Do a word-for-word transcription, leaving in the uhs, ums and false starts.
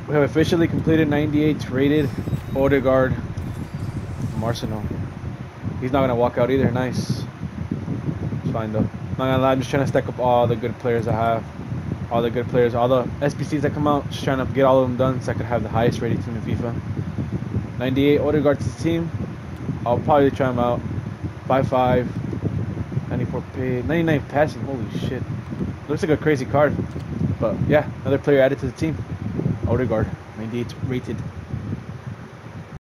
We have officially completed ninety-eight rated Ødegaard from Arsenal. He's not gonna walk out either. Nice. It's fine though. Not gonna lie, I'm just trying to stack up all the good players I have. All the good players, all the S B Cs that come out, just trying to get all of them done so I could have the highest rated team in FIFA. ninety-eight Ødegaard to the team. I'll probably try him out. five five. ninety-four pay. ninety-nine passing. Holy shit. Looks like a crazy card. But yeah, another player added to the team. Ødegaard. ninety-eight rated.